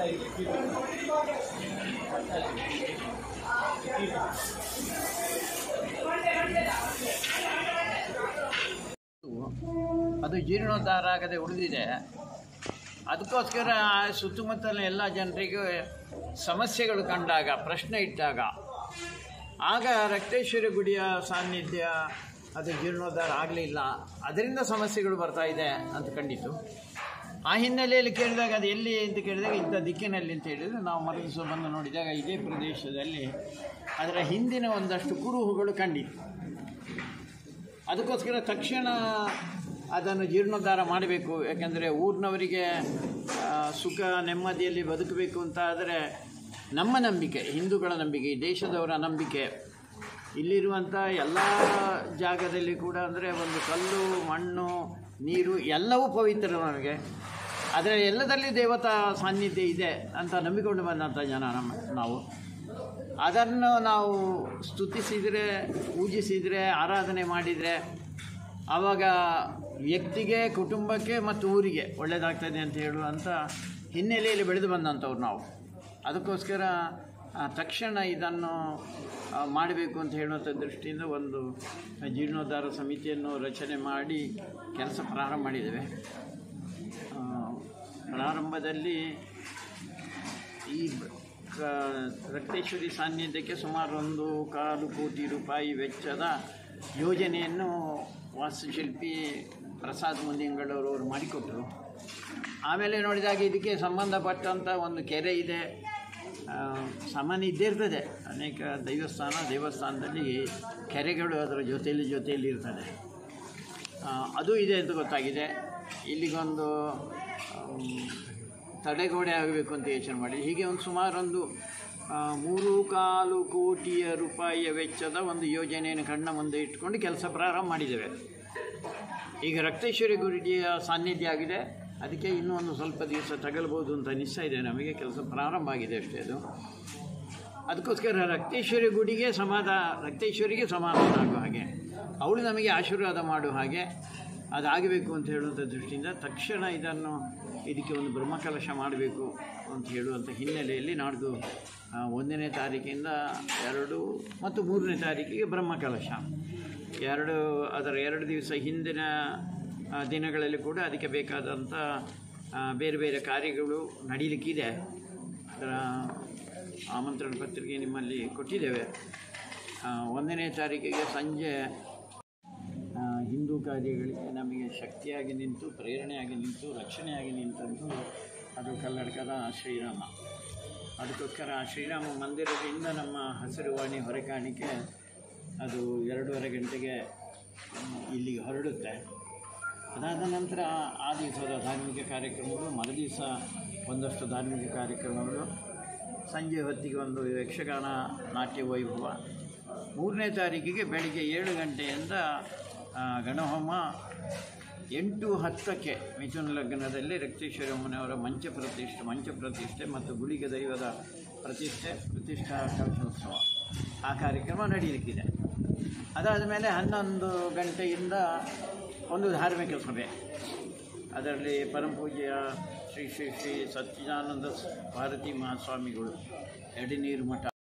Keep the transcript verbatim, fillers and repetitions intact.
ಅದು ಜೀರ್ಣೋದ್ಧಾರ ಆಗದೆ ಉಳಿದಿದೆ. ಅದಕ್ಕೋಸ್ಕರ ಸುತ್ತಮುತ್ತಲಿನ ಎಲ್ಲ ಜನರಿಗೂ ಸಮಸ್ಯೆಗಳು ಕಂಡಾಗ, ಪ್ರಶ್ನೆ ಇಟ್ಟಾಗ, ಆಗ ರಕ್ತೇಶ್ವರಿ ಗುಡಿಯ ಸಾನ್ನಿಧ್ಯ ಅದು ಜೀರ್ಣೋದ್ಧಾರ ಆಗಲಿಲ್ಲ, ಅದರಿಂದ ಸಮಸ್ಯೆಗಳು ಬರ್ತಾ ಇದೆ ಅಂತ ಕಂಡಿತು. ಆ ಹಿನ್ನೆಲೆಯಲ್ಲಿ ಕೇಳಿದಾಗ ಅದು ಎಲ್ಲಿ ಅಂತ ಕೇಳಿದಾಗ ಇಂಥ ದಿಕ್ಕಿನಲ್ಲಿ ಅಂತ ಹೇಳಿದರೆ ನಾವು ಮರಳಿಸೋ ಬಂದು ನೋಡಿದಾಗ ಇದೇ ಪ್ರದೇಶದಲ್ಲಿ ಅದರ ಹಿಂದಿನ ಒಂದಷ್ಟು ಕುರುಹುಗಳು ಕಂಡಿತು. ಅದಕ್ಕೋಸ್ಕರ ತಕ್ಷಣ ಅದನ್ನು ಜೀರ್ಣೋದ್ಧಾರ ಮಾಡಬೇಕು. ಯಾಕೆಂದರೆ ಊರಿನವರಿಗೆ ಸುಖ ನೆಮ್ಮದಿಯಲ್ಲಿ ಬದುಕಬೇಕು ಅಂತ ಆದರೆ ನಮ್ಮ ನಂಬಿಕೆ, ಹಿಂದೂಗಳ ನಂಬಿಕೆ, ಈ ದೇಶದವರ ನಂಬಿಕೆ, ಇಲ್ಲಿರುವಂಥ ಎಲ್ಲ ಜಾಗದಲ್ಲಿ ಕೂಡ ಅಂದರೆ ಒಂದು ಕಲ್ಲು, ಮಣ್ಣು, ನೀರು ಎಲ್ಲವೂ ಪವಿತ್ರ ನಮಗೆ. ಆದರೆ ಎಲ್ಲದಲ್ಲಿ ದೇವತಾ ಸಾನ್ನಿಧ್ಯ ಇದೆ ಅಂತ ನಂಬಿಕೊಂಡು ಬಂದಂಥ ಜನ ನಮ್ಮ ನಾವು. ಅದನ್ನು ನಾವು ಸ್ತುತಿಸಿದರೆ, ಪೂಜಿಸಿದರೆ, ಆರಾಧನೆ ಮಾಡಿದರೆ ಆವಾಗ ವ್ಯಕ್ತಿಗೆ, ಕುಟುಂಬಕ್ಕೆ ಮತ್ತು ಊರಿಗೆ ಒಳ್ಳೆಯದಾಗ್ತದೆ ಅಂತ ಹೇಳುವಂಥ ಹಿನ್ನೆಲೆಯಲ್ಲಿ ಬೆಳೆದು ಬಂದಂಥವ್ರು ನಾವು. ಅದಕ್ಕೋಸ್ಕರ ತಕ್ಷಣ ಇದನ್ನು ಮಾಡಬೇಕು ಅಂತ ಹೇಳುವಂಥ ದೃಷ್ಟಿಯಿಂದ ಒಂದು ಜೀರ್ಣೋದ್ಧಾರ ಸಮಿತಿಯನ್ನು ರಚನೆ ಮಾಡಿ ಕೆಲಸ ಪ್ರಾರಂಭ ಮಾಡಿದ್ದೇವೆ. ಪ್ರಾರಂಭದಲ್ಲಿ ಈ ರಕ್ತೇಶ್ವರಿ ಸಾನ್ನಿಧ್ಯಕ್ಕೆ ಸುಮಾರು ಒಂದು ಕಾಲು ಕೋಟಿ ರೂಪಾಯಿ ವೆಚ್ಚದ ಯೋಜನೆಯನ್ನು ವಾಸ್ತುಶಿಲ್ಪಿ ಪ್ರಸಾದ್ ಮುಂದಿಂಗಳವರು ಮಾಡಿಕೊಟ್ಟರು. ಆಮೇಲೆ ನೋಡಿದಾಗ ಇದಕ್ಕೆ ಸಂಬಂಧಪಟ್ಟಂಥ ಒಂದು ಕೆರೆ ಇದೆ, ಸಾಮಾನ್ಯ ಇದ್ದೇ ಇರ್ತದೆ. ಅನೇಕ ದೈವಸ್ಥಾನ ದೇವಸ್ಥಾನದಲ್ಲಿ ಕೆರೆಗಳು ಅದರ ಜೊತೆಯಲ್ಲಿ ಜೊತೆಯಲ್ಲಿ ಇರ್ತದೆ. ಅದು ಇದೆ ಅಂತ ಗೊತ್ತಾಗಿದೆ. ಇಲ್ಲಿಗೊಂದು ತಡೆಗೋಡೆ ಆಗಬೇಕು ಅಂತ ಯೋಚನೆ ಮಾಡಿ ಹೀಗೆ ಒಂದು ಸುಮಾರೊಂದು ಮೂರು ಕಾಲು ಕೋಟಿಯ ರೂಪಾಯಿಯ ವೆಚ್ಚದ ಒಂದು ಯೋಜನೆಯನ್ನು ಕಣ್ಣ ಮುಂದೆ ಇಟ್ಕೊಂಡು ಕೆಲಸ ಪ್ರಾರಂಭ ಮಾಡಿದ್ದೇವೆ. ಈಗ ರಕ್ತೇಶ್ವರಿ ಗುಡಿಯ ಸಾನ್ನಿಧ್ಯ ಆಗಿದೆ, ಅದಕ್ಕೆ ಇನ್ನೂ ಒಂದು ಸ್ವಲ್ಪ ದಿವಸ ತಗಲ್ಬೋದು ಅಂತ ಅನಿಸ್ತಾ ಇದೆ ನಮಗೆ. ಕೆಲಸ ಪ್ರಾರಂಭ ಆಗಿದೆ ಅಷ್ಟೇ ಅದು. ಅದಕ್ಕೋಸ್ಕರ ರಕ್ತೇಶ್ವರಿ ಗುಡಿಗೆ ಸಮಾಧಾನ, ರಕ್ತೇಶ್ವರಿಗೆ ಸಮಾಧಾನ ಆಗುವ ಹಾಗೆ, ಅವಳು ನಮಗೆ ಆಶೀರ್ವಾದ ಮಾಡುವ ಹಾಗೆ ಅದಾಗಬೇಕು ಅಂತ ಹೇಳುವಂಥ ದೃಷ್ಟಿಯಿಂದ ತಕ್ಷಣ ಇದನ್ನು ಇದಕ್ಕೆ ಒಂದು ಬ್ರಹ್ಮಕಲಶ ಮಾಡಬೇಕು ಅಂತ ಹೇಳುವಂಥ ಹಿನ್ನೆಲೆಯಲ್ಲಿ ನಾಡ್ದು ಒಂದನೇ ತಾರೀಕಿಂದ ಎರಡು ಮತ್ತು ಮೂರನೇ ತಾರೀಕಿಗೆ ಬ್ರಹ್ಮಕಲಶ, ಎರಡು ಅದರ ಎರಡು ದಿವಸ ಹಿಂದಿನ ದಿನಗಳಲ್ಲಿ ಕೂಡ ಅದಕ್ಕೆ ಬೇಕಾದಂಥ ಬೇರೆ ಬೇರೆ ಕಾರ್ಯಗಳು ನಡೀಲಿಕ್ಕಿದೆ. ಅದರ ಆಮಂತ್ರಣ ಪತ್ರಿಕೆ ನಿಮ್ಮಲ್ಲಿ ಕೊಟ್ಟಿದ್ದೇವೆ. ಒಂದನೇ ತಾರೀಕಿಗೆ ಸಂಜೆ ಹಿಂದೂ ಕಾರ್ಯಗಳಿಗೆ ನಮಗೆ ಶಕ್ತಿಯಾಗಿ ನಿಂತು, ಪ್ರೇರಣೆಯಾಗಿ ನಿಂತು, ರಕ್ಷಣೆಯಾಗಿ ನಿಂತಂದು ಅದು ಕಲ್ಲಡ್ಕದ ಶ್ರೀರಾಮ. ಅದಕ್ಕೋಸ್ಕರ ಶ್ರೀರಾಮ ಮಂದಿರದಿಂದ ನಮ್ಮ ಹಸಿರುವಾಣಿ ಹೊರೆಕಾಣಿಕೆ ಅದು ಎರಡೂವರೆ ಗಂಟೆಗೆ ಇಲ್ಲಿಗೆ ಹೊರಡುತ್ತೆ. ಅದಾದ ನಂತರ ಆ ದಿವಸದ ಧಾರ್ಮಿಕ ಕಾರ್ಯಕ್ರಮಗಳು, ಮರು ದಿವಸ ಒಂದಷ್ಟು ಧಾರ್ಮಿಕ ಕಾರ್ಯಕ್ರಮಗಳು, ಸಂಜೆ ಹೊತ್ತಿಗೆ ಒಂದು ಯಕ್ಷಗಾನ ನಾಟ್ಯ ವೈಭವ. ಮೂರನೇ ತಾರೀಕಿಗೆ ಬೆಳಿಗ್ಗೆ ಏಳು ಗಂಟೆಯಿಂದ ಗಣಹೋಮ, ಎಂಟು ಹತ್ತಕ್ಕೆ ಮಿಥುನ ಲಗ್ನದಲ್ಲಿ ರಕ್ತೇಶ್ವರಿ ಅಮ್ಮನವರ ಮಂಚ ಪ್ರತಿಷ್ಠೆ ಮಂಚ ಪ್ರತಿಷ್ಠೆ ಮತ್ತು ಗುಳಿಗ ದೈವದ ಪ್ರತಿಷ್ಠೆ ಪ್ರತಿಷ್ಠಾ ಕಲಶೋತ್ಸವ ಆ ಕಾರ್ಯಕ್ರಮ ನಡೆಯಲಿಕ್ಕಿದೆ. ಅದಾದ ಮೇಲೆ ಹನ್ನೊಂದು ಗಂಟೆಯಿಂದ ಒಂದು ಧಾರ್ಮಿಕ ಸಭೆ, ಅದರಲ್ಲಿ ಪರಮಪೂಜ್ಯ ಶ್ರೀ ಶ್ರೀ ಶ್ರೀ ಸಚ್ಚಿದಾನಂದ ಭಾರತಿ ಮಹಾಸ್ವಾಮಿಗಳು, ಎಡೆನೀರು ಮಠ